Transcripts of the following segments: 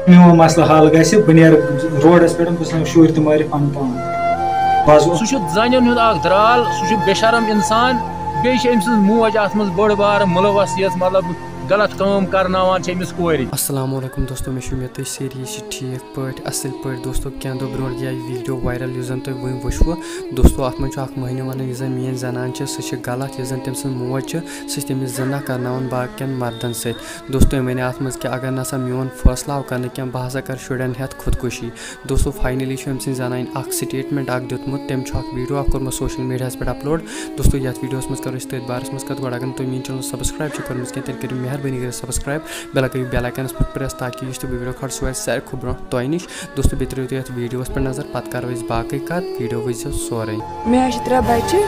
Main मसला हल गए बह रोडस पे बह शुर तमार पन पान सह जान हुंद दराल सह बेशरम इंसान बे मोज अत मज बड़ बार मुलवस ये मतलब गलत काम करनावान अमिस कोर। अस्सलाम वालेकुम दोस्तों मे उम्मीद तुम सारी ठीक पे असल पे दोस्तों क्या दो ब्रो गया वीडियो वायरल यह तुम वो वुचव दोस्तों अत मह महनी वन यह मेन जनान सह गलत यह तम मोज सह तमिस जना करनावान बाकियन मर्दन सत दोस्तों वन अत मज कि अगर नसा मेन फैसला आव कर क्या बह हसा कर शुरन हेत खुदकुशी दोस्तों फाइनली जनान स्टेटमेंट दुतमुत तम वीडियो कोर्मुत सोशल मीडिया पे अपलोड दोस्तों ये वीडियो मज करो तथ बारस मज कत अगर तुम मेन चैनल सब्सक्राइब कर्म तेल करो मेहरबानी कर सब्सक्राइब बेल करो बेल आइकनस पे प्रेस ताकि यह वीडियो खड़ सो सारे खुद ब्रो तुह निश दोस्तों बे त्रो तुम वीडियो पे नजर पे करो बाकी कत वीडियो वो सोरे मे त्रे बच्चे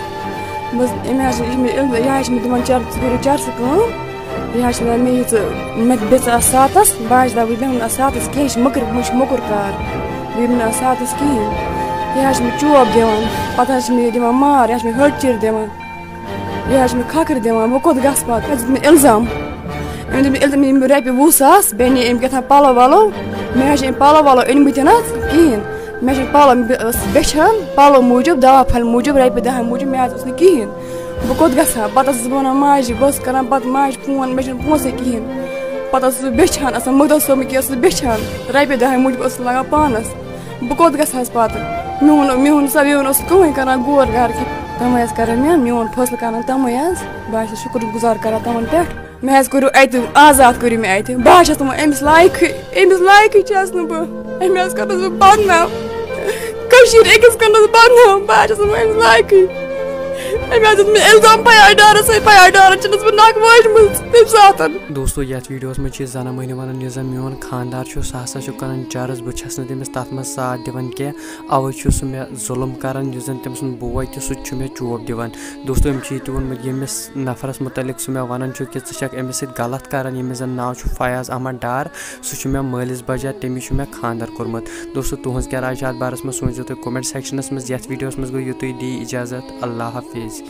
दिवान चर्च मे बेच सातस बह मे सातस कह मुकर कार बह सातस कहें यह मे चोब दिवान पे मे दिवान मार यह मे हट चिर दिवान यह मे खखर दिवान बह कोत गस पे इल्जाम रपे 20,000 बे क्या पलो वलो मे पलो वलो अनमत कहें मे पलो बेचान पलो मूजूब दवा फल मूजूब रपे 10 मूजूब मे कहें बह कोत गा पे वन माज बस कर माज फोन मे पोसे कहें पे बेचान मुख्त सोम कि बेचान रपे 10 मूजूब लगा पानस बह कोत गस पे मोन सब ये कहें कर गोर घर कि तम कर मोन फैसल कर तम बह शुक्र गुजार कर तमन पे मे करू अत आजाद करू मे अत बह अमिस लायक बह कर बदनाम अकिस कर बदनाम बह लायक इल्जाम पयाडार नक वजम सात दोस्तों ये वीडियो में जना मह वन यह मोन खानदार सह हसा कर चर्च बस तमिस तथ मज साथ दिवान कह अवे सह मे जुल्म कर तम सुन बोय सह मे चोब दिवान दोस्तों ये वोनमुत यमिस नफरस मुतलिक सह मे वन कि अमिस सत गलत कर यमिस जन नाव फयाज अहमद डार सह मे मालिस बजा तमिस मे खानदार कोर्मुत दोस्तों तुहज क्या राय अत बारस में सोचो तुम कमेंट सेक्शनस मज ये वीडियो मज गो यूत दी इजाजत अल्लाह हाफिज।